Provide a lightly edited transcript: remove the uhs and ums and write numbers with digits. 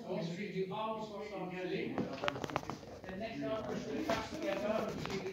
course, we do all sorts of music. The next up is the classical